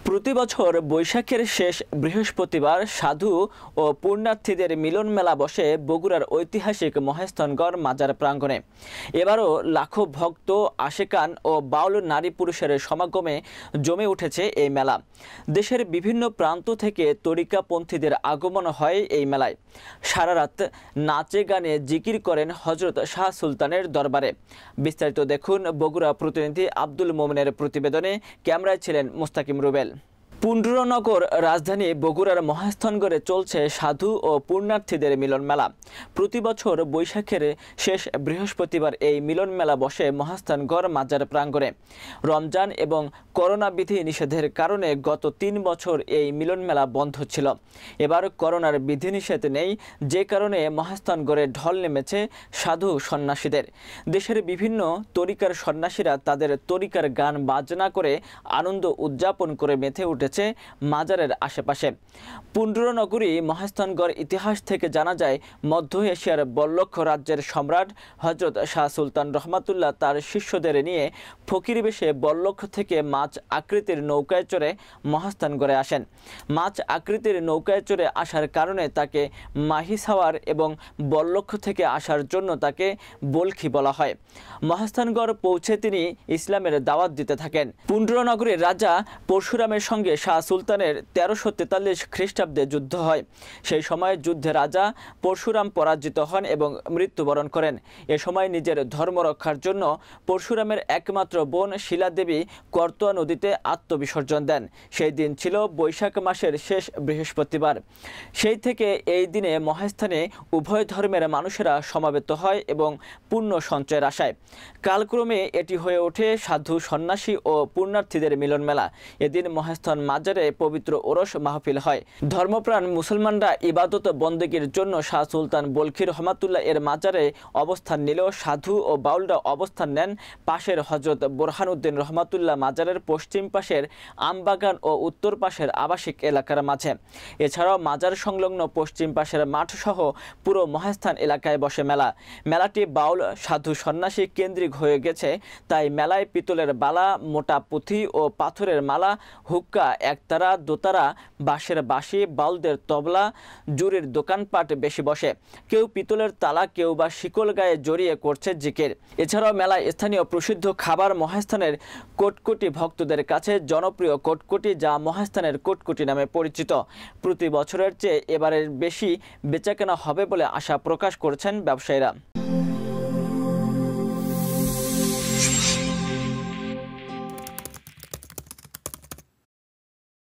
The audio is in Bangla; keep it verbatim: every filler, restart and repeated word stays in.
প্রতি বছর বৈশাখের শেষ বৃহস্পতিবার সাধু ও পুণ্যার্থীদের মিলন মেলা বসে বগুড়ার ঐতিহাসিক মহেস্থানগড় মাজার প্রাঙ্গণে। এবারও লাখো ভক্ত, আশেকান ও বাউল নারী পুরুষের সমাগমে জমে উঠেছে এই মেলা। দেশের বিভিন্ন প্রান্ত থেকে তরিকাপন্থীদের আগমন হয় এই মেলায়। সারা রাত নাচে গানে জিকির করেন হজরত শাহ সুলতানের দরবারে। বিস্তারিত দেখুন বগুড়া প্রতিনিধি আব্দুল মোমেনের প্রতিবেদনে। ক্যামেরায় ছিলেন মুস্তাকিম রুবেল। পুণ্ড্রনগর রাজধানী বগুড়ার মহেস্থানগড়ে চলছে সাধু ও পুণ্যার্থীদের মিলন মেলা। প্রতি বছর বৈশাখের শেষ বৃহস্পতিবার এই মিলন মেলা বসে মহেস্থানগড় মাজার প্রাঙ্গণে। রমজান এবং করোনা বিধি নিষেধের কারণে গত তিন বছর এই মিলন মেলা বন্ধ ছিল। এবার করোনার বিধিনিষেধ নেই, যে কারণে মহেস্থানগড়ে ঢল নেমেছে সাধু সন্ন্যাসীদের। দেশের বিভিন্ন তরিকার সন্ন্যাসীরা তাদের তরিকার গান বাজনা করে আনন্দ উদযাপন করে মেতে উঠেছে মাজারের আশেপাশে। পুণ্ড্রনগরী মহেস্থানগড় ইতিহাস থেকে জানা যায়, মধ্য এশিয়ার বল্লখ রাজ্যের সম্রাট হজরত শাহ সুলতান রহমাতুল্লাহ তার শিষ্যদের নিয়ে ফকির বেশে বল্লখ থেকে মাছ আকৃতির নৌকায় চড়ে মহেস্থানগড়ে আসেন। মাছ আকৃতির নৌকায় চড়ে আসার কারণে তাকে মাহিসাওয়ার এবং বল্লখ থেকে আসার জন্য তাকে বলখি বলা হয়। মহেস্থানগড় পৌঁছে তিনি ইসলামের দাওয়াত দিতে থাকেন। পুণ্ড্রনগরীর রাজা পরশুরামের সঙ্গে শাহ সুলতানের তেরোশো তেতাল্লিশ খ্রিস্টাব্দে যুদ্ধ হয়। সেই সময় যুদ্ধে রাজা পরশুরাম পরাজিত হন এবং মৃত্যুবরণ করেন। এ সময় নিজের ধর্ম রক্ষার জন্য পরশুরামের একমাত্র বোন শিলাদেবী করতোয়া নদীতে আত্মবিসর্জন দেন। সেই দিন ছিল বৈশাখ মাসের শেষ বৃহস্পতিবার। সেই থেকে এই দিনে মহেস্থানে উভয় ধর্মের মানুষেরা সমাবেত হয় এবং পুণ্য সঞ্চয়ের আশায়। কালক্রমে এটি হয়ে ওঠে সাধু সন্ন্যাসী ও পুণ্যার্থীদের মিলন মেলা। এদিন মহেস্থান মাজারে পবিত্র ওরস মাহফিল হয়। ধর্মপ্রাণ মুসলমানরা ইবাদত বন্দেগীর জন্য শাহ সুলতান বলখি রহমাতুল্লাহ এর মাজারে অবস্থান নিলেও সাধু ও বাউলরা অবস্থান নেন পাশের হজরত বোরহানউদ্দিন রহমাতুল্লাহ মাজারের পশ্চিম পাশের আমবাগান ও উত্তর পাশের আবাসিক এলাকার মাঝে। এছাড়াও মাজার সংলগ্ন পশ্চিম পাশের মাঠ সহ পুরো মহেস্থান এলাকায় বসে মেলা। মেলাটি বাউল, সাধু, সন্ন্যাসী কেন্দ্রিক হয়ে গেছে, তাই মেলায় পিতলের বালা, মোটা পুঁথি ও পাথরের মালা, হুক্কা, একতারা, দোতারা, বাঁশের বাঁশি, বাউলদের তবলা, জুরির দোকানপাট বেশি বসে। কেউ পিতলের তালা, কেউ বা শিকল গায়ে জড়িয়ে করছে জিকির। এছাড়াও মেলায় স্থানীয় প্রসিদ্ধ খাবার মহেস্থানের কোটকুটি ভক্তদের কাছে জনপ্রিয় কোটকুটি, যা মহেস্থানের কোটকুটি নামে পরিচিত। প্রতি বছরের চেয়ে এবারের বেশি বেচাকেনা হবে বলে আশা প্রকাশ করছেন ব্যবসায়ীরা।